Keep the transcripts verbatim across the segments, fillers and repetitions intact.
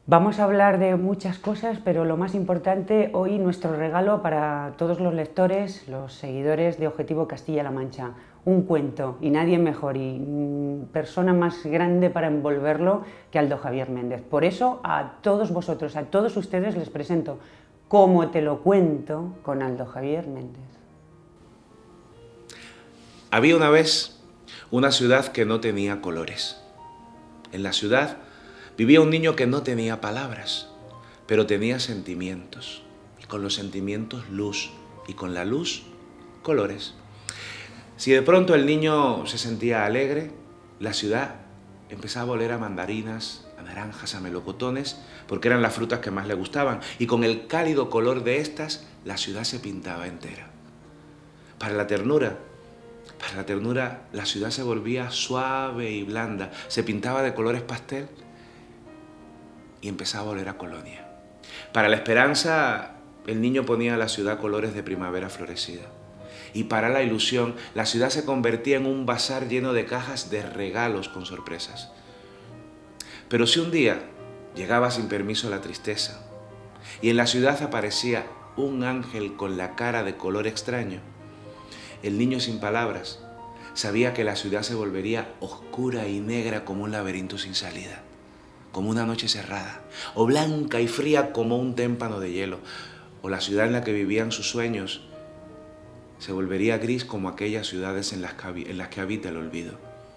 Vamos a hablar de muchas cosas, pero lo más importante hoy, nuestro regalo para todos los lectores, los seguidores de Objetivo Castilla-La Mancha. Un cuento, y nadie mejor y mmm, persona más grande para envolverlo que Aldo Javier Méndez. Por eso a todos vosotros, a todos ustedes les presento Cómo te lo cuento con Aldo Javier Méndez. Había una vez una ciudad que no tenía colores. En la ciudad vivía un niño que no tenía palabras, pero tenía sentimientos. Y con los sentimientos luz, y con la luz colores. Si de pronto el niño se sentía alegre, la ciudad empezaba a oler a mandarinas, a naranjas, a melocotones, porque eran las frutas que más le gustaban. Y con el cálido color de estas, la ciudad se pintaba entera. Para la ternura, para la ternura, la ciudad se volvía suave y blanda, se pintaba de colores pastel y empezaba a oler a colonia. Para la esperanza, el niño ponía a la ciudad colores de primavera florecida. Y para la ilusión, la ciudad se convertía en un bazar lleno de cajas de regalos con sorpresas. Pero si un día llegaba sin permiso la tristeza y en la ciudad aparecía un ángel con la cara de color extraño, el niño sin palabras sabía que la ciudad se volvería oscura y negra como un laberinto sin salida, como una noche cerrada, o blanca y fría como un témpano de hielo, o la ciudad en la que vivían sus sueños se volvería gris como aquellas ciudades en las que, en las que habita el olvido.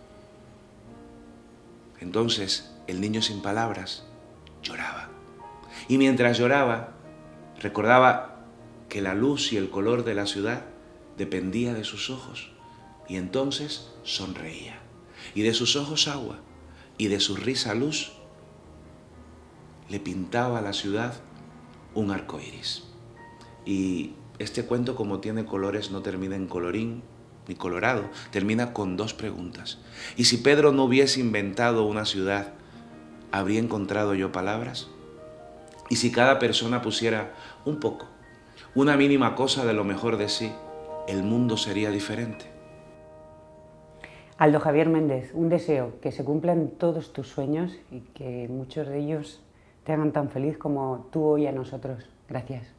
Entonces el niño sin palabras lloraba, y mientras lloraba recordaba que la luz y el color de la ciudad dependía de sus ojos, y entonces sonreía, y de sus ojos agua, y de su risa luz, le pintaba a la ciudad un arco iris. Y este cuento, como tiene colores, no termina en colorín ni colorado, termina con dos preguntas. ¿Y si Pedro no hubiese inventado una ciudad, habría encontrado yo palabras? ¿Y si cada persona pusiera un poco, una mínima cosa de lo mejor de sí, el mundo sería diferente? Aldo Javier Méndez, un deseo, que se cumplan todos tus sueños y que muchos de ellos te hagan tan feliz como tú hoy a nosotros. Gracias.